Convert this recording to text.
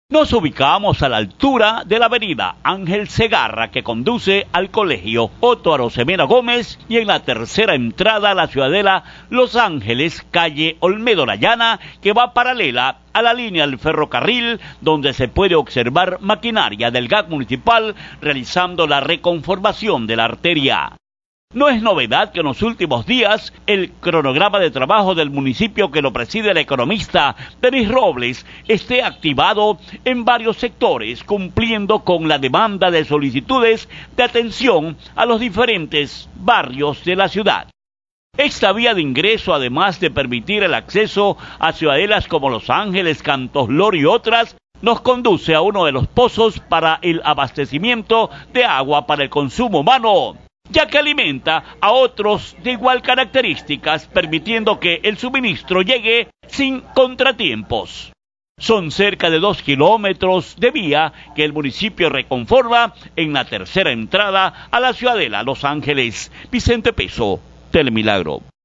Nos ubicamos a la altura de la avenida Ángel Segarra, que conduce al colegio Otto Arosemena Gómez, y en la tercera entrada a la ciudadela Los Ángeles, calle Olmedo Layana, que va paralela a la línea del ferrocarril, donde se puede observar maquinaria del GAC municipal realizando la reconformación de la arteria. No es novedad que en los últimos días el cronograma de trabajo del municipio, que lo preside el economista Denis Robles, esté activado en varios sectores, cumpliendo con la demanda de solicitudes de atención a los diferentes barrios de la ciudad. Esta vía de ingreso, además de permitir el acceso a ciudadelas como Los Ángeles, Cantos Loro y otras, nos conduce a uno de los pozos para el abastecimiento de agua para el consumo humano, ya que alimenta a otros de igual características, permitiendo que el suministro llegue sin contratiempos. Son cerca de 2 kilómetros de vía que el municipio reconforma en la tercera entrada a la ciudadela Los Ángeles. Vicente Peso, Telemilagro.